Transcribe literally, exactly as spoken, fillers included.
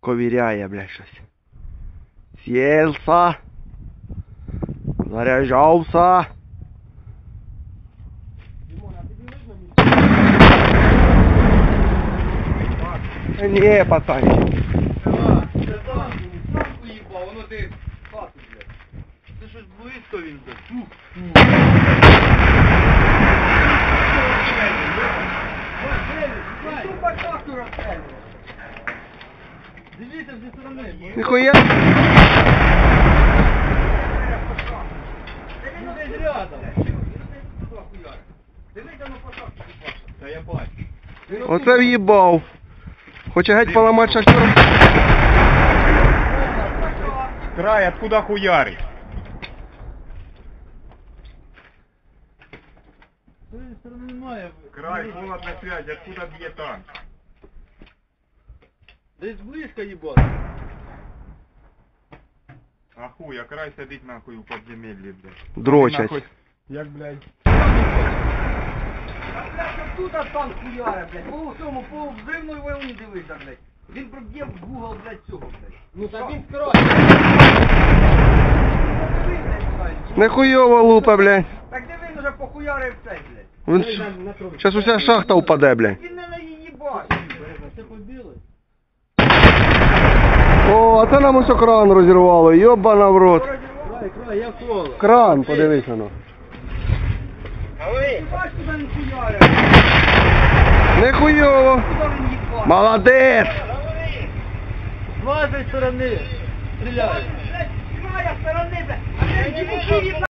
ковіряє, бля, щось. Сєлся. Заряджався. Ні, пацанчик. Воно ти хату, блядь. Це щось близько він тут. Дивіться зі сторони. Ніхуя. Десь рядом. Дивіться на посадку. Та я бачу. Оце в'їбав. Хоче геть поламати шахтера. Край, откуда хуярить? З цієї сторони немає. Край, холодна связь, откуда б'є танк? Десь близько їбати. А хуй, а край сидить нахуй у подземеллі, блядь. Дрочать. Нахуй, як, блядь. Тут танк хуяре, блядь, по цьому, по взривної войні дивися, блядь. Він проб'є в Google, блядь, цього, блядь. Ну так він край. Нехуйово лупа, блядь. Так де він уже похуярив цей, блядь. Він щас уся шахта впаде, блядь. Він не на її бачить. Це побіли. О, а це нам ось кран розірвало, йобана в рот. Край, край, я коло. Кран, подивись воно. Ти бачиш, куди він хуярив? Нехуйово. Куди він їбать? Молодець. З вашої сторони. Стріляй. Блядь, з края сторони, блядь. А де